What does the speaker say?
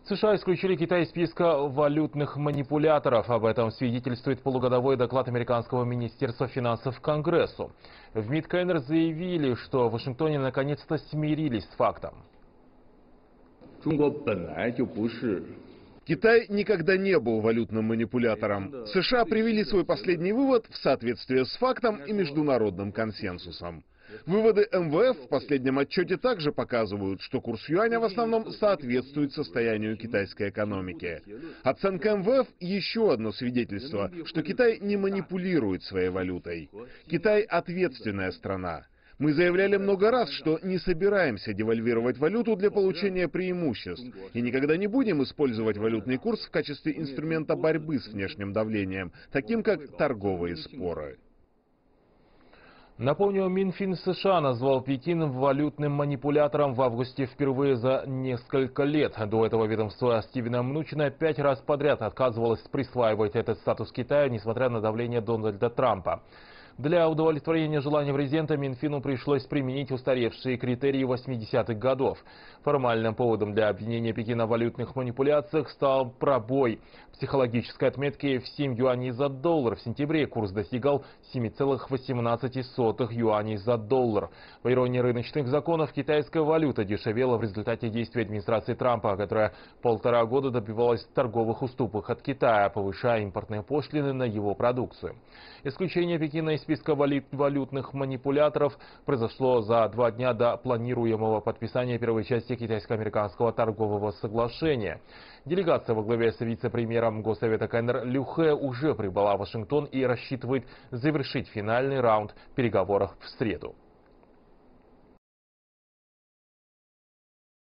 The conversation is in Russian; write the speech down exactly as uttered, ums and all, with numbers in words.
США исключили Китай из списка валютных манипуляторов. Об этом свидетельствует полугодовой доклад американского министерства финансов Конгрессу. В МИД КНР заявили, что в Вашингтоне наконец-то смирились с фактом. Китай никогда не был валютным манипулятором. США привели свой последний вывод в соответствие с фактом и международным консенсусом. Выводы эм вэ эф в последнем отчете также показывают, что курс юаня в основном соответствует состоянию китайской экономики. Оценка эм вэ эф – еще одно свидетельство, что Китай не манипулирует своей валютой. Китай – ответственная страна. Мы заявляли много раз, что не собираемся девальвировать валюту для получения преимуществ и никогда не будем использовать валютный курс в качестве инструмента борьбы с внешним давлением, таким как торговые споры. Напомню, Минфин США назвал Пекин валютным манипулятором в августе впервые за несколько лет. До этого ведомство Стивена Мнучина пять раз подряд отказывалось присваивать этот статус Китаю, несмотря на давление Дональда Трампа. Для удовлетворения желания президента Минфину пришлось применить устаревшие критерии восьмидесятых годов. Формальным поводом для обвинения Пекина в валютных манипуляциях стал пробой психологической отметки в семь юаней за доллар. В сентябре курс достигал семи целых восемнадцати сотых юаней за доллар. По иронии рыночных законов, китайская валюта дешевела в результате действий администрации Трампа, которая полтора года добивалась торговых уступок от Китая, повышая импортные пошлины на его продукцию. Исключение Пекина из списка валютных манипуляторов произошло за два дня до планируемого подписания первой части китайско-американского торгового соглашения. Делегация во главе с вице-премьером Госсовета КНР Лю Хэ уже прибыла в Вашингтон и рассчитывает завершить финальный раунд переговоров в среду.